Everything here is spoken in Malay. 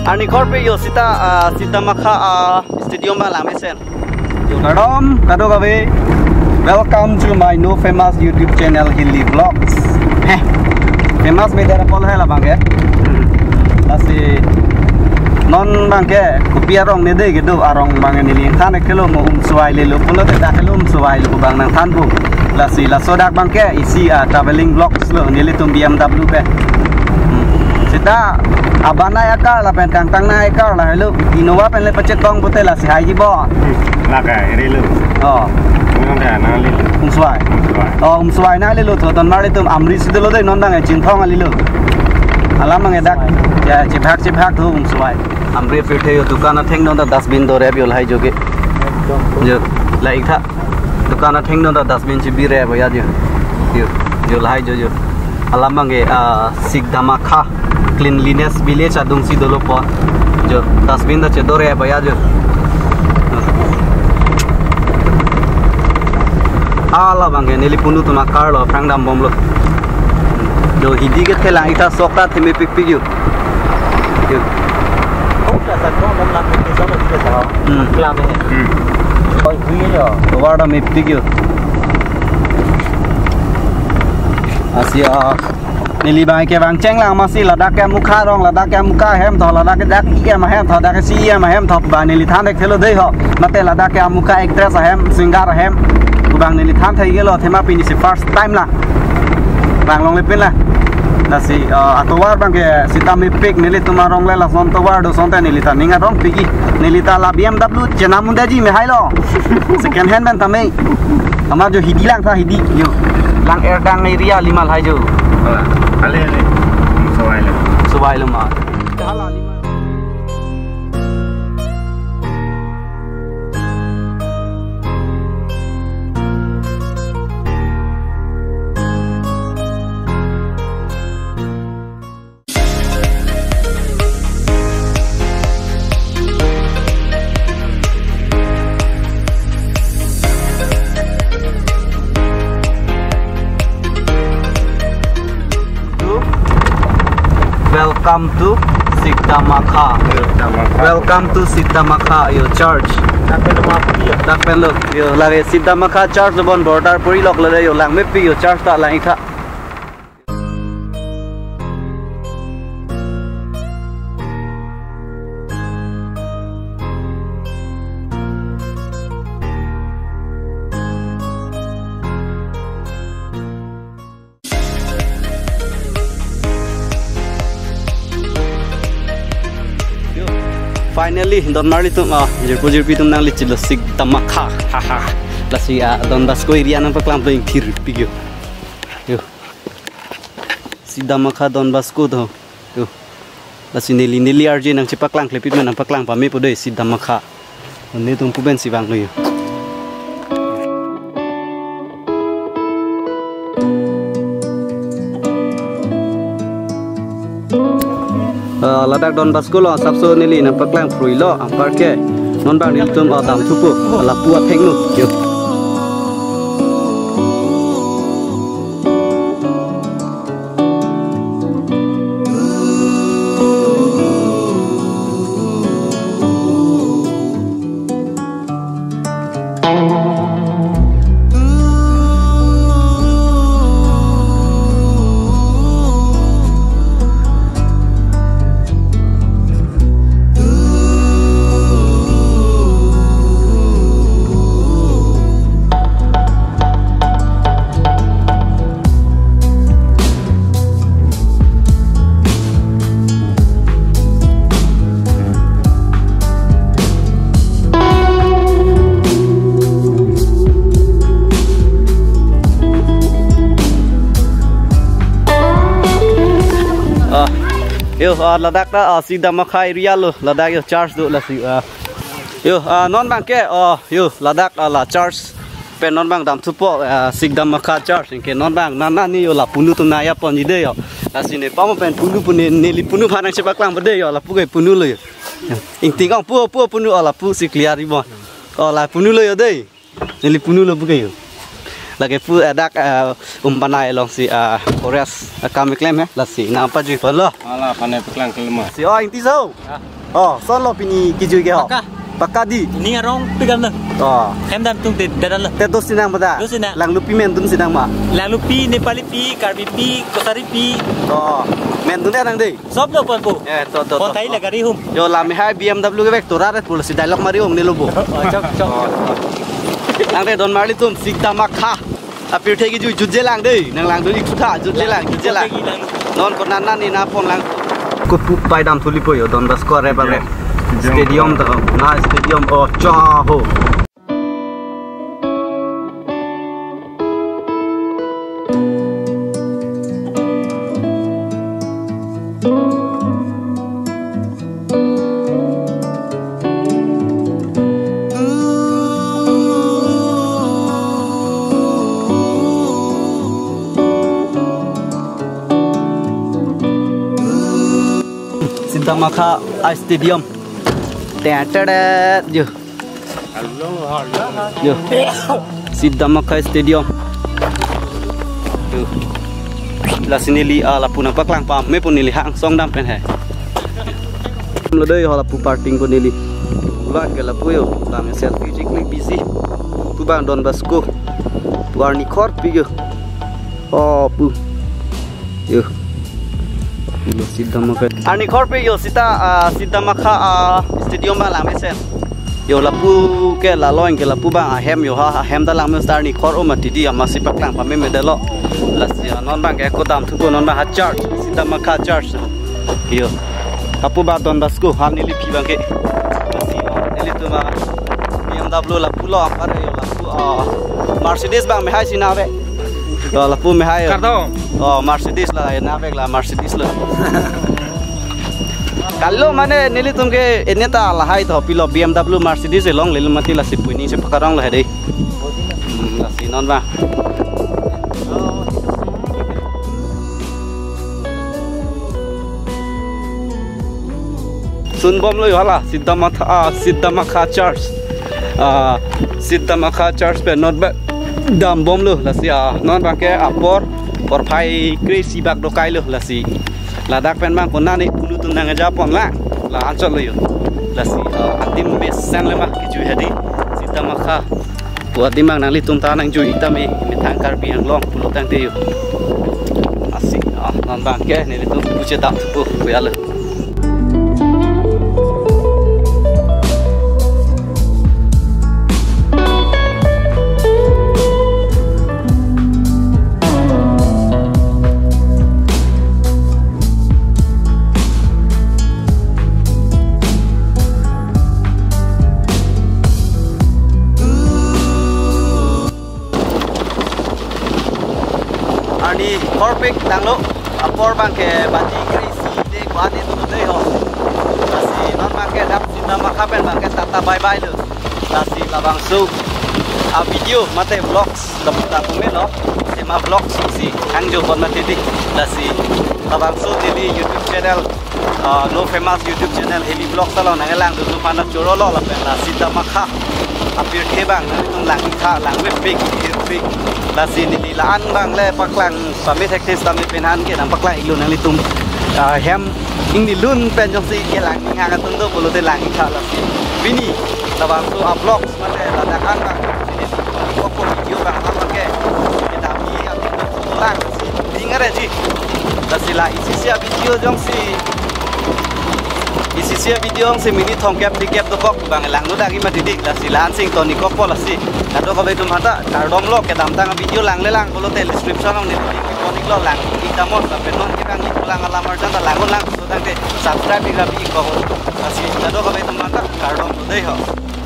Ani korpe yo sita makha stadium ba lame sen. Yo kadom kado gawe. Welcome to my new famous YouTube channel Hilly Vlogs. Famous bedara pol hai la bangke. Asi non bangke kopiar rong ne dei gitu arong bangen ni liang than kelo mo suai le lo pulo te da kelo suai lo bang nang than bu. Lasi la sodak bangke isi traveling vlogs lo ni le tum BMW pe. Sita abana ya kar la pen kang tang na ya kar la lo Innova pen le pacet tong putih la si hai ji bo. La ka ri lo. Oh. Suai. Oh, suai na le lo ton mari tum amri sid lo dei non dang e chin thong ali lo. Alam mang edak ya chebhak thu suai. Amri fithe yo dukan theng non da dustbin do re biol hai joge. Jo lai tha dukan theng non da dustbin chi bi re bo ya jo. Jo lai jo. Alam mang e Sigdama Kha cleanliness village adung si dolo po. Jo dustbin da che do re bo ya jo. Ala bangke nili punu tu makar lo prang dam bom lo. Do hidi ke thela ita sokta theme pik pik yu. Oh, dah sakong dalam lampu ni sama juga sah. Kelam ni. Oh, ini yo. Wada me pik yu. Asia nili bangke bang cheng lang masih ladak ke muka rong ladak ke muka hem tho ladak ke dak iya ma hem tho dak ke si iya ma hem tho ba nili than dek thelo dei ho. Mate ladak ke muka ek dress hem singar hem. Bang nili tham thai gelo thema pini si first time lah bang long lepin lah nasi atowar bang ke sita me pick nili tumarong le la son towar do son ta nili ta ninga rong pigi nili ta la BMW chena munda ji me hai lo second hand ban tamai ama jo hidi lang tha hidi yo lang air dang area limal hai jo ale subai lo ma hala lima Welcome to Sigdama Kha. Welcome to Sigdama Kha. Yo church. Tak perlu apa dia. Tak perlu. Yo lagi Sigdama Kha church bon border puri lok le yo lang me pi yo church ta lang ikha. Finally, don mari tum jirpi tum nang licil Sigdama Kha, haha. Lasi don basko area nang paklam ping thir pigyo. Yo. Sigdama Kha don basko do. Yo. Lasi neli arje nang cipaklang klepit nang paklang pame podoi Sigdama Kha. Ni tum puben si bang lo yo. Ladak don basko lo sabso nili na paklang frui lo ampar ke non bang nil tum dam thupu la puat thengnu yo yo ladak da Sigdama Kha area lo ladak yo charge do la si yo non bang ke yo ladak la charge pe non bang dam thupo Sigdama Kha charge ke non bang nana ni yo la punu tu na ya pon ji de yo la si ne pa mo pen punu pun neli punu phanang se baklang bade yo la pu ge punu lo yo ing ting ong pu punu la pu si clear ri bon la punu lo yo de neli punu lo pu ge yo lagi pu adak umpanai long si Koreas kami klaim ya lah si nampak juga pula Alah pandai peklang kelima. si oh inti so oh solo pini kiju ke ho pakka di Ini orang pegang lah. oh Hem dan tung dadan lah. teto sinang pada Tu sinang. lang lupi mentun sinang ma Lalu pi, Nepali pi, Karbi pi, Kosari pi. oh mentun nang dei Sob lo pun bu. to Pon Thai lah kari hum. yo lami hai BMW ke vek torat pula si dialog mari om ni lobo Cok. nang de don marli tum sikta makha apir thegi ju juje lang dei nang lang doi ikutha juje lang non ko nan ni na pon lang ko pu pai dam thuli po yo don bas ko re ba re stadium to na stadium o cha ho Siddamakha Stadium. Yo. Yo. Siddamakha Stadium. Yo. La sinili ala puna paklang pam me pun nili hang song dam pen hai. Lo dei hola pu parting ko nili. Ula ke la pu yo. La me selfie jikli busy. Pu bang Don Bosco. Pu arni khor pi yo. Oh pu. Yo. Yo Siddamakha Arni Korpe yo Siddamakha stadium ba lame sen yo lapu ke la loin ke lapu ba hem yo ha hem da lame star ni khor o ma tidi ama sipaklang pa me medalo la non bang ke ko dam thu non ba ha church Siddamakha church yo lapu ba Don Bosco ha nili phi bang ke nili tu ma BMW lapu lo apare yo lapu Mercedes bang me hai sinawe yo lapu me hai oh Mercedes lah na beg lah Mercedes lah kalau mana nili tumke ini ta lah hai to pilo BMW Mercedes long lelu mati lah si puini si pakarang lah deh lah si non ba sun bom lo hala Siddamakha church Siddamakha church pe not ba dam bom lo lah si non ba ke apor por phai crazy bak dokai lo la si ladak pen bang kona ni pulu tundang aja pon la ancol lo yo la si atim bes san le mak ju hedi Siddamakha po atim bang nali tum ta nang ju itame me thangkar bi ang long pulu tang te yo asi non bang ke ni tum puche dam tu ko ya lo Arni Korpik tanglo apor bang ke bati crazy de kuat itu deh ho nasi non bang ke dap Siddamakha pen bang ke tata bye bye lo nasi labang su video mate vlogs dapat aku melo tema vlogs si angjo pon mate di nasi labang su di YouTube channel no famous YouTube channel heli vlog talo nangelang tu panak joro lo la pen Siddamakha apir ke bang tung lang kha lang me big la sini laan bang le paklang pami teknis tami penhan ke nam paklang ilun ang litum hem ing ni lun pen jong si ke lang nga ka tung do bulu te lang kha la bini tabang tu upload mate la dakan bang ini ko video bang apa ke kita mi atin do lang si dingare ji la sila isi sia video jong si isi sia video si mini thongkap dikap to bok bang lang no dagi ma didik la silan sing to ni ko pola si kado ko betum hata kardom lo ke dam tang video lang le lang bolo te description ong ni ikonik lo lang kita mo sa penon kita ni lang alamar jang lang so tang te subscribe ga bi ko si kado ko betum hata kardom to dei ho